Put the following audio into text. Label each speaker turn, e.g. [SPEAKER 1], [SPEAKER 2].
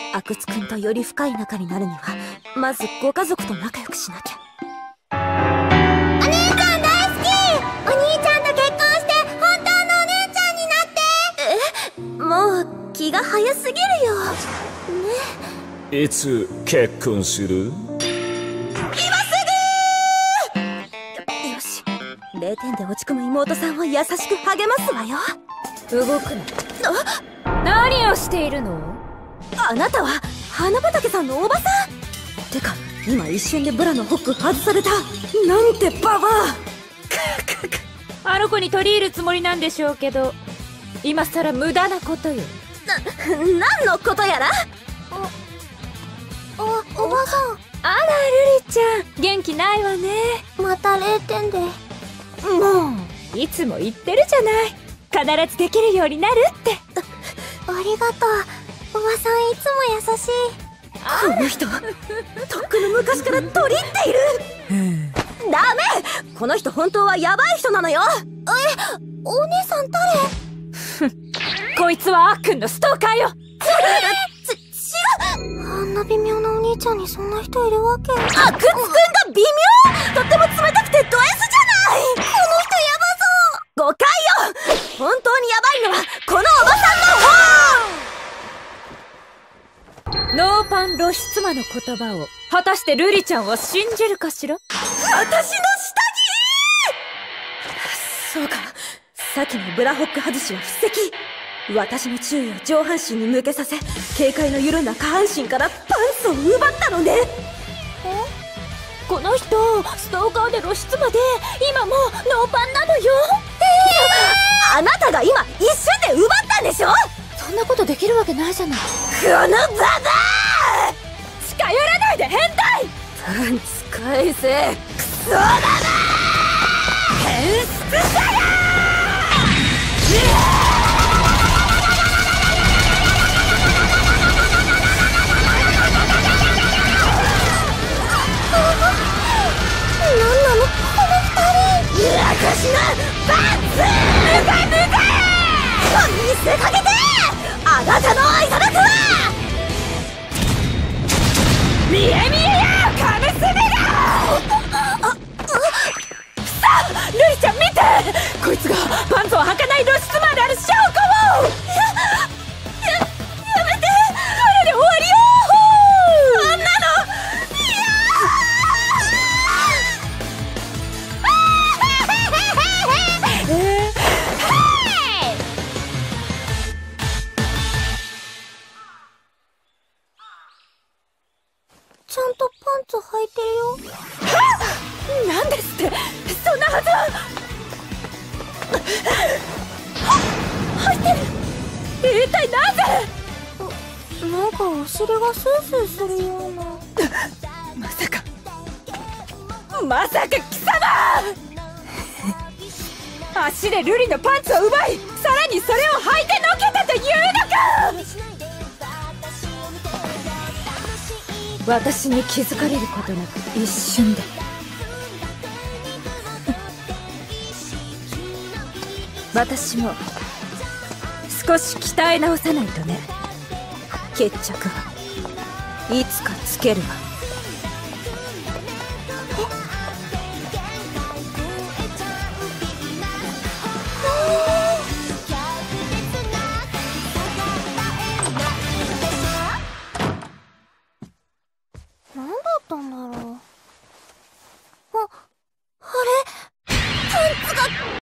[SPEAKER 1] 阿久津くんとより深い仲になるにはまずご家族と仲良くしなきゃ。
[SPEAKER 2] お姉ちゃん大好き。お兄ちゃんと結婚して本当のお姉ちゃんになって。
[SPEAKER 1] もう気が早すぎるよね。
[SPEAKER 3] いつ結婚する？
[SPEAKER 1] よし、0点で落ち込む妹さんを優しく励ますわよ。
[SPEAKER 4] 動くな。何をしているの？
[SPEAKER 1] あなたは花畑さんのおばさんてか、今一瞬でブラのホック外された。なんてババア。
[SPEAKER 4] あの子に取り入るつもりなんでしょうけど、今さら無駄なことよ。
[SPEAKER 1] 何のことやら。
[SPEAKER 2] おばさん。
[SPEAKER 4] あら、ルリちゃん元気ないわね。
[SPEAKER 2] また0点で。
[SPEAKER 4] もういつも言ってるじゃない、必ずできるようになるって。
[SPEAKER 2] ありがとう。おばさんいつも優しい。
[SPEAKER 1] この人とっくの昔から取り入っている。ダメ、この人本当はヤバい人なのよ。
[SPEAKER 2] お姉さん誰？
[SPEAKER 4] こいつはあっくんのストーカーよ。
[SPEAKER 2] あんな微妙なお兄ちゃんにそんな人いるわけ。
[SPEAKER 1] 阿久津くんが微妙。とっても冷たくてド S じゃない。この人ヤバそう。誤解よ。本当にヤバいのはこのおばさんの方。
[SPEAKER 4] ノーパン露出魔の言葉を果たしてルリちゃんは信じるかしら。
[SPEAKER 1] 私の下着。そうか、さっきのブラホック外しは布石。私の注意を上半身に向けさせ、警戒の緩んだ下半身からパンツを奪ったのね。
[SPEAKER 4] この人ストーカーで露出魔で今もノーパンなのよ。
[SPEAKER 1] あなたが今一瞬で奪ったんでしょ。
[SPEAKER 4] そんなことできるわけないじゃない。
[SPEAKER 1] このババア。
[SPEAKER 4] 近寄らないで変態。
[SPEAKER 1] パンツ返せ。クソだな。変質者よ。
[SPEAKER 2] なんなのこの2人。
[SPEAKER 1] 私のパンツ。見せかけて。あなたの愛さだくは見え見えやカメスメだ。
[SPEAKER 4] ルリちゃん見て、こいつがパンツを履かない露出魔である証拠を。やめて。これで終わりよ。
[SPEAKER 1] あんなの。
[SPEAKER 2] ちゃんとパンツ履いてるよ。
[SPEAKER 4] なんですって、そんなはずは。入ってる。一体なぜ。
[SPEAKER 2] なんかお尻がスースーするような。
[SPEAKER 4] まさか貴様。足でルリのパンツを奪い、さらにそれを履いてのけたというのか。私に気づかれることなく一瞬で。私も少し鍛え直さないとね。
[SPEAKER 1] 決着はいつかつけるわ。
[SPEAKER 2] なんだったんだろう。